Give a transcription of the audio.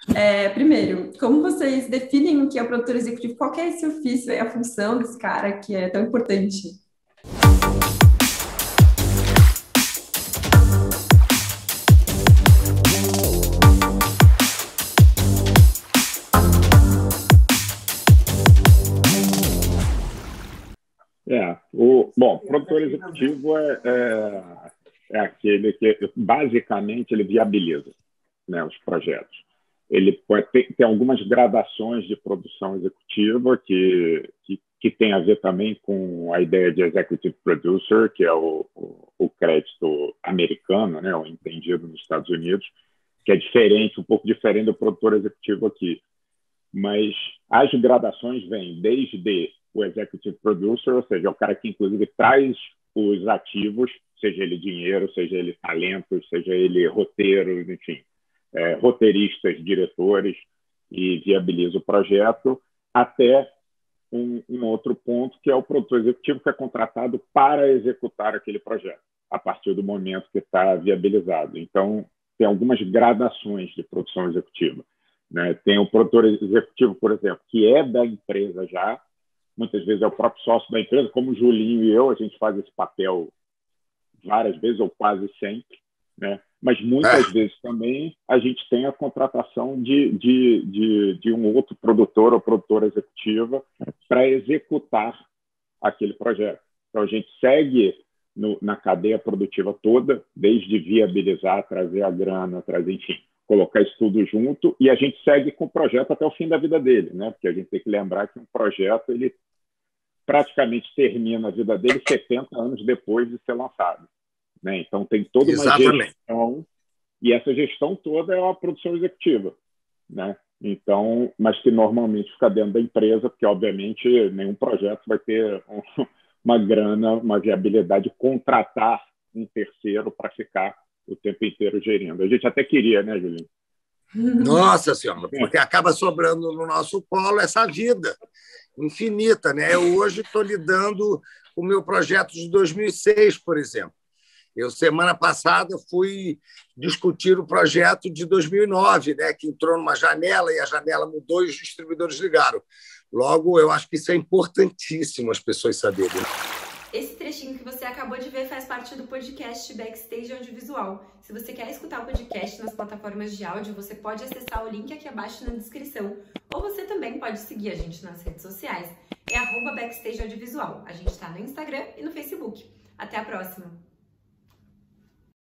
Primeiro, como vocês definem o que é o produtor executivo? Qual que é esse ofício, a função desse cara que é tão importante? Bom, produtor executivo é aquele que, basicamente, ele viabiliza, né, os projetos. Ele tem algumas gradações de produção executiva que tem a ver também com a ideia de executive producer, que é o crédito americano, né, o entendido nos Estados Unidos, que é diferente, um pouco diferente do produtor executivo aqui. Mas as gradações vêm desde o executive producer, ou seja, é o cara que, inclusive, traz os ativos, seja ele dinheiro, seja ele talentos, seja ele roteiros, enfim, roteiristas, diretores, e viabiliza o projeto, até um outro ponto, que é o produtor executivo, que é contratado para executar aquele projeto, a partir do momento que está viabilizado. Então, tem algumas gradações de produção executiva, né? Tem o produtor executivo, por exemplo, que é da empresa já, muitas vezes é o próprio sócio da empresa, como o Julinho e eu, a gente faz esse papel várias vezes, ou quase sempre, né? Mas muitas vezes também a gente tem a contratação de um outro produtor ou produtora executiva para executar aquele projeto. Então, a gente segue na cadeia produtiva toda, desde viabilizar, trazer a grana, enfim, colocar isso tudo junto, e a gente segue com o projeto até o fim da vida dele, né? Porque a gente tem que lembrar que um projeto ele praticamente termina a vida dele 70 anos depois de ser lançado, né? Então, tem toda uma gestão, e essa gestão toda é a produção executiva, né? Então, mas que normalmente fica dentro da empresa, porque, obviamente, nenhum projeto vai ter uma grana, uma viabilidade de contratar um terceiro para ficar o tempo inteiro gerindo. A gente até queria, né, Julinho? Nossa Senhora, porque acaba sobrando no nosso colo essa vida infinita, né? Eu hoje estou lidando com o meu projeto de 2006, por exemplo. Eu, semana passada, fui discutir o projeto de 2009, né, que entrou numa janela e a janela mudou e os distribuidores ligaram. Logo, eu acho que isso é importantíssimo as pessoas saberem. Esse trechinho que você acabou de ver faz parte do podcast Backstage Audiovisual. Se você quer escutar o podcast nas plataformas de áudio, você pode acessar o link aqui abaixo na descrição. Ou você também pode seguir a gente nas redes sociais. É @Backstage Audiovisual. A gente está no Instagram e no Facebook. Até a próxima!